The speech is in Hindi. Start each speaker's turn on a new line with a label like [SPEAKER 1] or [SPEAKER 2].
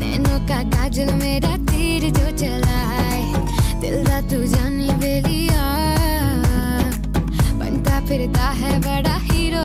[SPEAKER 1] नैनों का काजल मेरा तीर जो चलाए, दिल दा तू जानी बेलिया, बनता फिरता है बड़ा